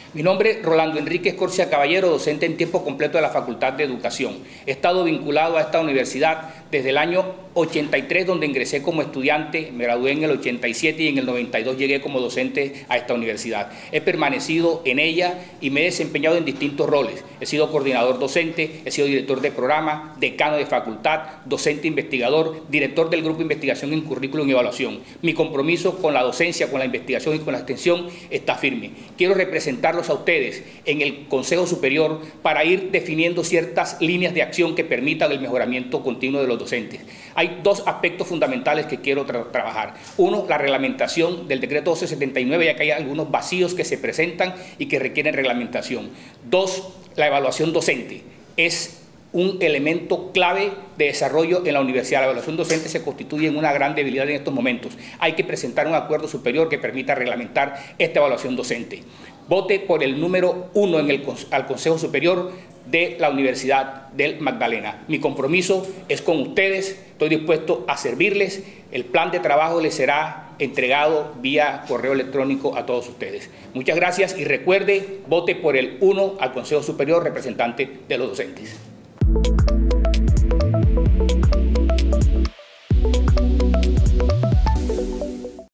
Mi nombre es Rolando Enrique Escorcia Caballero, docente en tiempo completo de la Facultad de Educación. He estado vinculado a esta universidad desde el año 83, donde ingresé como estudiante, me gradué en el 87 y en el 92 llegué como docente a esta universidad. He permanecido en ella y me he desempeñado en distintos roles. He sido coordinador docente, he sido director de programa, decano de facultad, docente investigador, director del Grupo de Investigación en Currículum y Evaluación. Mi compromiso con la docencia, con la investigación y con la extensión está firme. Quiero representarlos a ustedes en el Consejo Superior para ir definiendo ciertas líneas de acción que permitan el mejoramiento continuo de los docentes. Hay dos aspectos fundamentales que quiero trabajar. Uno, la reglamentación del decreto 1279, ya que hay algunos vacíos que se presentan y que requieren reglamentación. Dos, la evaluación docente. Es un elemento clave de desarrollo en la universidad. La evaluación docente se constituye en una gran debilidad en estos momentos. Hay que presentar un acuerdo superior que permita reglamentar esta evaluación docente. Vote por el número 1 al Consejo Superior de la Universidad del Magdalena. Mi compromiso es con ustedes, estoy dispuesto a servirles. El plan de trabajo les será entregado vía correo electrónico a todos ustedes. Muchas gracias y recuerde, vote por el 1 al Consejo Superior, representante de los docentes.